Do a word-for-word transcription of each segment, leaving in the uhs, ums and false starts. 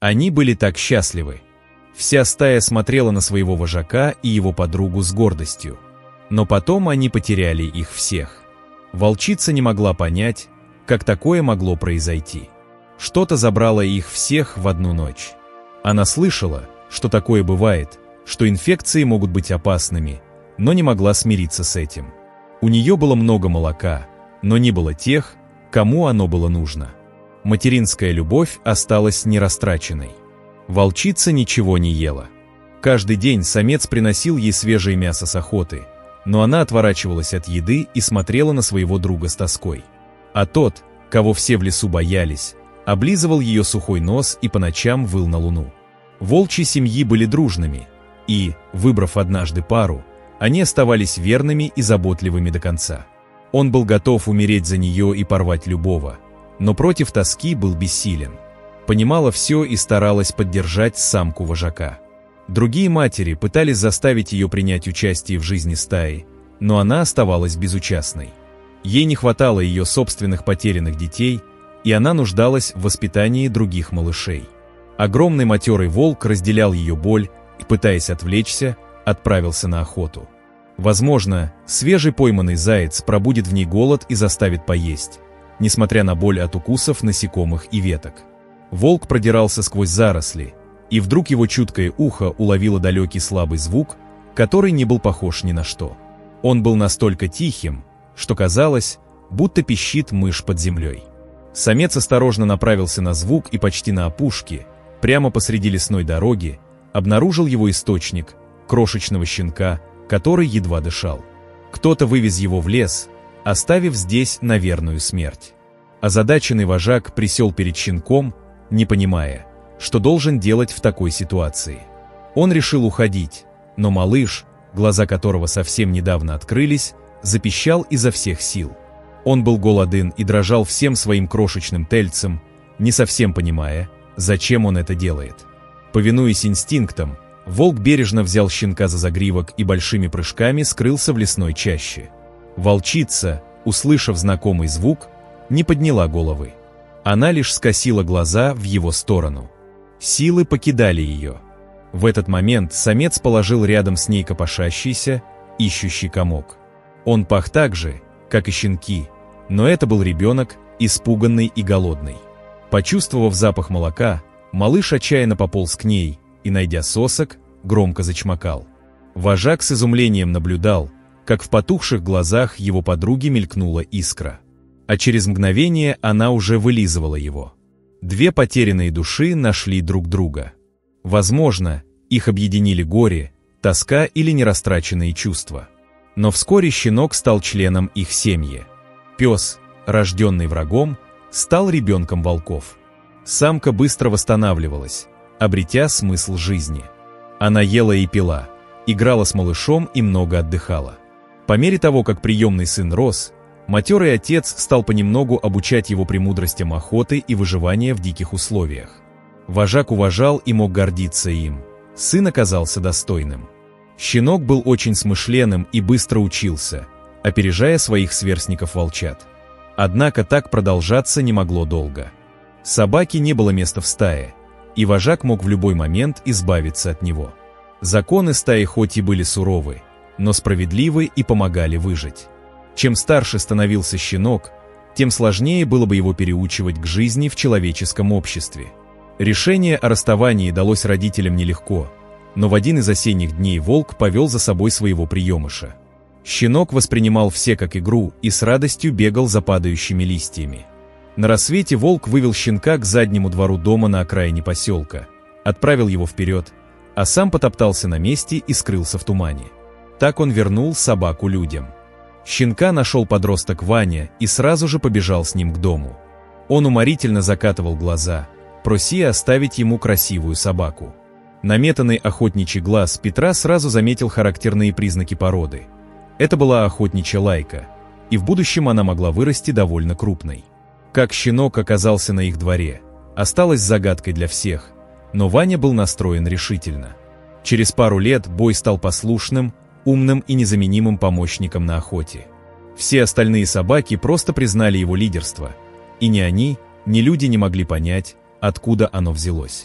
Они были так счастливы. Вся стая смотрела на своего вожака и его подругу с гордостью. Но потом они потеряли их всех. Волчица не могла понять, как такое могло произойти. Что-то забрало их всех в одну ночь. Она слышала, что такое бывает, что инфекции могут быть опасными, но не могла смириться с этим. У нее было много молока, но не было тех, кому оно было нужно. Материнская любовь осталась нерастраченной. Волчица ничего не ела. Каждый день самец приносил ей свежее мясо с охоты, но она отворачивалась от еды и смотрела на своего друга с тоской. А тот, кого все в лесу боялись, облизывал ее сухой нос и по ночам выл на луну. Волчьи семьи были дружными, и, выбрав однажды пару, они оставались верными и заботливыми до конца. Он был готов умереть за нее и порвать любого, но против тоски был бессилен. Понимала все и старалась поддержать самку вожака. Другие матери пытались заставить ее принять участие в жизни стаи, но она оставалась безучастной. Ей не хватало ее собственных потерянных детей, и она нуждалась в воспитании других малышей. Огромный матерый волк разделял ее боль и, пытаясь отвлечься, отправился на охоту. Возможно, свежий пойманный заяц пробудит в ней голод и заставит поесть, несмотря на боль от укусов насекомых и веток. Волк продирался сквозь заросли, и вдруг его чуткое ухо уловило далекий слабый звук, который не был похож ни на что. Он был настолько тихим, что казалось, будто пищит мышь под землей. Самец осторожно направился на звук и почти на опушке, прямо посреди лесной дороги, обнаружил его источник, крошечного щенка, который едва дышал. Кто-то вывез его в лес, оставив здесь на верную смерть. Озадаченный вожак присел перед щенком, не понимая, что должен делать в такой ситуации. Он решил уходить, но малыш, глаза которого совсем недавно открылись, запищал изо всех сил. Он был голоден и дрожал всем своим крошечным тельцем, не совсем понимая, зачем он это делает. Повинуясь инстинктам, волк бережно взял щенка за загривок и большими прыжками скрылся в лесной чаще. Волчица, услышав знакомый звук, не подняла головы. Она лишь скосила глаза в его сторону. Силы покидали ее. В этот момент самец положил рядом с ней копошащийся, ищущий комок. Он пах так же, как и щенки, но это был ребенок, испуганный и голодный. Почувствовав запах молока, малыш отчаянно пополз к ней и, найдя сосок, громко зачмокал. Вожак с изумлением наблюдал, как в потухших глазах его подруги мелькнула искра. А через мгновение она уже вылизывала его. Две потерянные души нашли друг друга. Возможно, их объединили горе, тоска или нерастраченные чувства. Но вскоре щенок стал членом их семьи. Пес, рожденный врагом, стал ребенком волков. Самка быстро восстанавливалась, обретя смысл жизни. Она ела и пила, играла с малышом и много отдыхала. По мере того, как приемный сын рос, матерый отец стал понемногу обучать его премудростям охоты и выживания в диких условиях. Вожак уважал и мог гордиться им. Сын оказался достойным. Щенок был очень смышленым и быстро учился, опережая своих сверстников-волчат. Однако так продолжаться не могло долго. Собаке не было места в стае, и вожак мог в любой момент избавиться от него. Законы стаи хоть и были суровы, но справедливы и помогали выжить. Чем старше становился щенок, тем сложнее было бы его переучивать к жизни в человеческом обществе. Решение о расставании далось родителям нелегко, но в один из осенних дней волк повел за собой своего приемыша. Щенок воспринимал все как игру и с радостью бегал за падающими листьями. На рассвете волк вывел щенка к заднему двору дома на окраине поселка, отправил его вперед, а сам потоптался на месте и скрылся в тумане. Так он вернул собаку людям. Щенка нашел подросток Ваня и сразу же побежал с ним к дому. Он уморительно закатывал глаза, прося оставить ему красивую собаку. Наметанный охотничий глаз Петра сразу заметил характерные признаки породы. Это была охотничья лайка, и в будущем она могла вырасти довольно крупной. Как щенок оказался на их дворе, осталось загадкой для всех, но Ваня был настроен решительно. Через пару лет Бой стал послушным, умным и незаменимым помощником на охоте. Все остальные собаки просто признали его лидерство, и ни они, ни люди не могли понять, откуда оно взялось.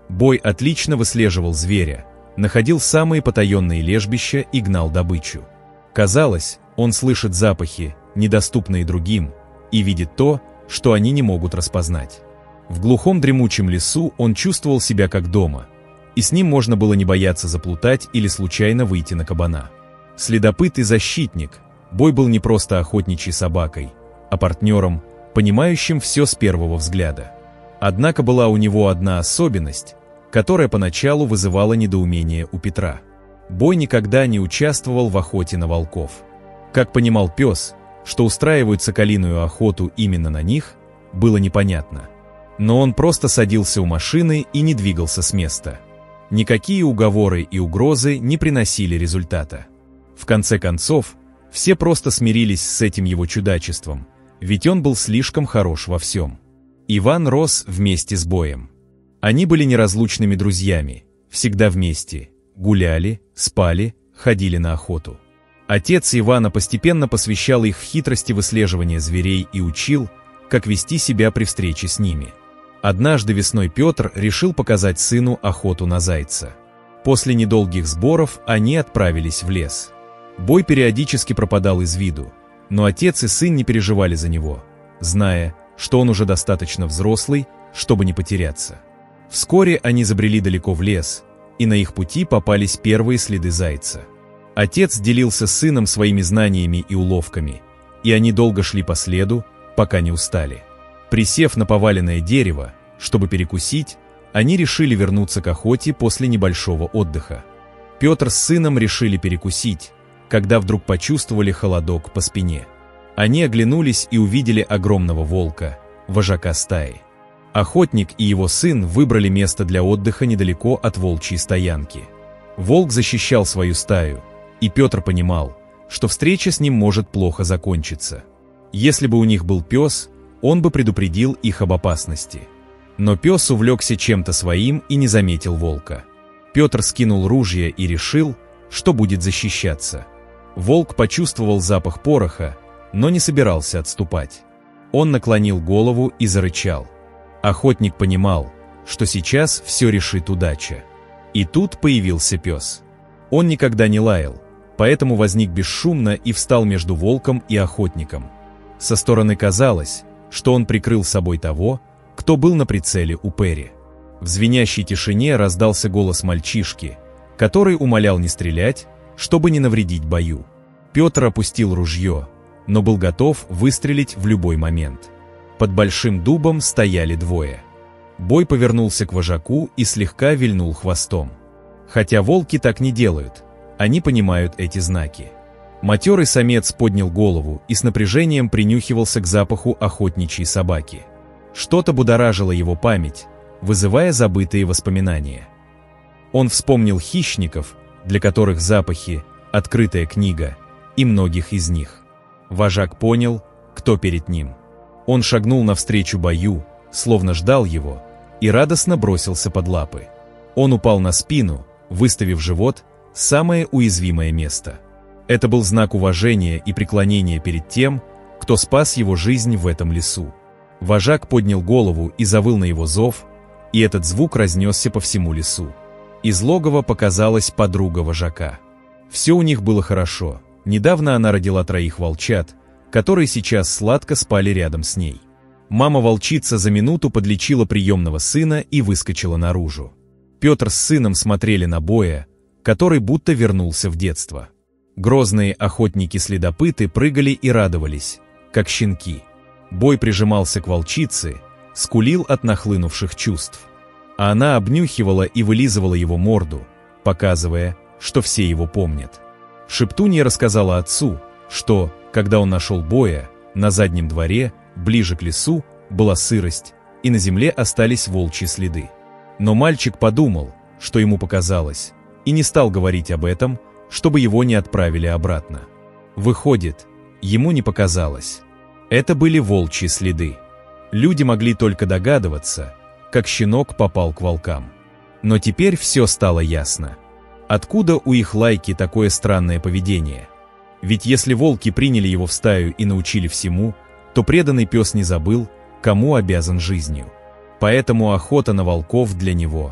Бой отлично выслеживал зверя, находил самые потаенные лежбища и гнал добычу. Казалось, он слышит запахи, недоступные другим, и видит то, что они не могут распознать. В глухом дремучем лесу он чувствовал себя как дома, и с ним можно было не бояться заплутать или случайно выйти на кабана. Следопыт и защитник, Бой был не просто охотничьей собакой, а партнером, понимающим все с первого взгляда. Однако была у него одна особенность, которая поначалу вызывала недоумение у Петра. Бой никогда не участвовал в охоте на волков. Как понимал пес, что устраивают соколиную охоту именно на них, было непонятно. Но он просто садился у машины и не двигался с места. Никакие уговоры и угрозы не приносили результата. В конце концов, все просто смирились с этим его чудачеством, ведь он был слишком хорош во всем. Иван рос вместе с Боем. Они были неразлучными друзьями, всегда вместе, гуляли, спали, ходили на охоту. Отец Ивана постепенно посвящал их в хитрости выслеживания зверей и учил, как вести себя при встрече с ними. Однажды весной Петр решил показать сыну охоту на зайца. После недолгих сборов они отправились в лес. Бой периодически пропадал из виду, но отец и сын не переживали за него, зная, что он уже достаточно взрослый, чтобы не потеряться. Вскоре они забрели далеко в лес, и на их пути попались первые следы зайца. Отец делился с сыном своими знаниями и уловками, и они долго шли по следу, пока не устали. Присев на поваленное дерево, чтобы перекусить, они решили вернуться к охоте после небольшого отдыха. Петр с сыном решили перекусить, когда вдруг почувствовали холодок по спине. Они оглянулись и увидели огромного волка, вожака стаи. Охотник и его сын выбрали место для отдыха недалеко от волчьей стоянки. Волк защищал свою стаю, и Петр понимал, что встреча с ним может плохо закончиться. Если бы у них был пес, он бы предупредил их об опасности. Но пес увлекся чем-то своим и не заметил волка. Петр скинул ружье и решил, что будет защищаться. Волк почувствовал запах пороха, но не собирался отступать. Он наклонил голову и зарычал. Охотник понимал, что сейчас все решит удача. И тут появился пес. Он никогда не лаял, поэтому возник бесшумно и встал между волком и охотником. Со стороны казалось, что он прикрыл собой того, кто был на прицеле у Перри. В звенящей тишине раздался голос мальчишки, который умолял не стрелять, чтобы не навредить бою. Петр опустил ружье, но был готов выстрелить в любой момент. Под большим дубом стояли двое. Бой повернулся к вожаку и слегка вильнул хвостом. Хотя волки так не делают, они понимают эти знаки. Матерый самец поднял голову и с напряжением принюхивался к запаху охотничьей собаки. Что-то будоражило его память, вызывая забытые воспоминания. Он вспомнил хищников, для которых запахи — открытая книга, и многих из них. Вожак понял, кто перед ним. Он шагнул навстречу бою, словно ждал его, и радостно бросился под лапы. Он упал на спину, выставив живот, самое уязвимое место. Это был знак уважения и преклонения перед тем, кто спас его жизнь в этом лесу. Вожак поднял голову и завыл на его зов, и этот звук разнесся по всему лесу. Из логова показалась подруга вожака. Все у них было хорошо. Недавно она родила троих волчат, которые сейчас сладко спали рядом с ней. Мама-волчица за минуту подлечила приемного сына и выскочила наружу. Петр с сыном смотрели на Боя, который будто вернулся в детство. Грозные охотники-следопыты прыгали и радовались, как щенки. Бой прижимался к волчице, скулил от нахлынувших чувств. А она обнюхивала и вылизывала его морду, показывая, что все его помнят. Шептунья рассказала отцу, что, когда он нашел Боя, на заднем дворе, ближе к лесу, была сырость, и на земле остались волчьи следы. Но мальчик подумал, что ему показалось, и не стал говорить об этом, чтобы его не отправили обратно. Выходит, ему не показалось. Это были волчьи следы. Люди могли только догадываться, как щенок попал к волкам. Но теперь все стало ясно. Откуда у их лайки такое странное поведение? Ведь если волки приняли его в стаю и научили всему, то преданный пес не забыл, кому обязан жизнью. Поэтому охота на волков для него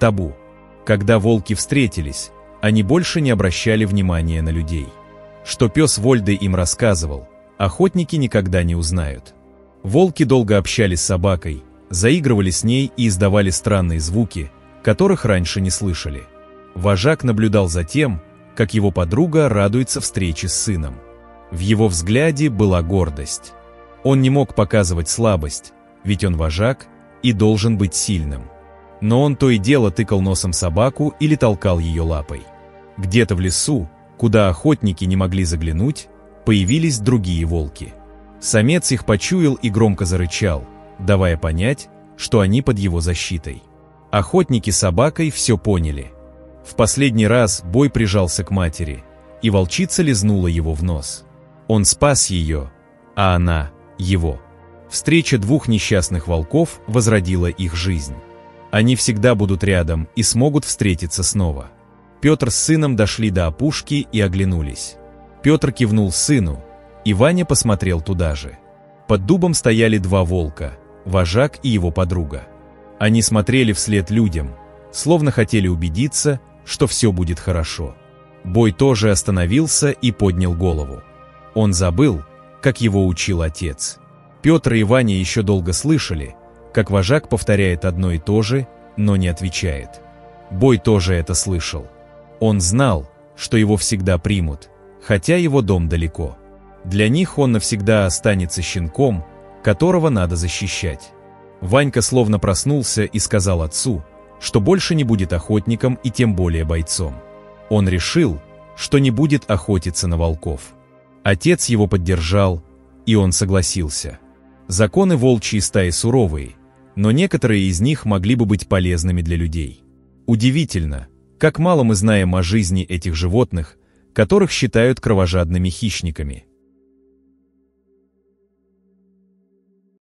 Табу. Когда волки встретились, они больше не обращали внимания на людей. Что пес Вольды им рассказывал, охотники никогда не узнают. Волки долго общались с собакой, заигрывали с ней и издавали странные звуки, которых раньше не слышали. Вожак наблюдал за тем, как его подруга радуется встрече с сыном. В его взгляде была гордость. Он не мог показывать слабость, ведь он вожак и должен быть сильным. Но он то и дело тыкал носом собаку или толкал ее лапой. Где-то в лесу, куда охотники не могли заглянуть, появились другие волки. Самец их почуял и громко зарычал, давая понять, что они под его защитой. Охотники с собакой все поняли. В последний раз Бой прижался к матери, и волчица лизнула его в нос. Он спас ее, а она — его. Встреча двух несчастных волков возродила их жизнь. Они всегда будут рядом и смогут встретиться снова. Петр с сыном дошли до опушки и оглянулись. Петр кивнул сыну, и Ваня посмотрел туда же. Под дубом стояли два волка, вожак и его подруга. Они смотрели вслед людям, словно хотели убедиться, что все будет хорошо. Бой тоже остановился и поднял голову. Он забыл, как его учил отец. Петр и Ваня еще долго слышали, как вожак повторяет одно и то же, но не отвечает. Бой тоже это слышал. Он знал, что его всегда примут, хотя его дом далеко. Для них он навсегда останется щенком, которого надо защищать. Ванька словно проснулся и сказал отцу, что больше не будет охотником и тем более бойцом. Он решил, что не будет охотиться на волков. Отец его поддержал, и он согласился. Законы волчьей стаи суровые, но некоторые из них могли бы быть полезными для людей. Удивительно, как мало мы знаем о жизни этих животных, которых считают кровожадными хищниками.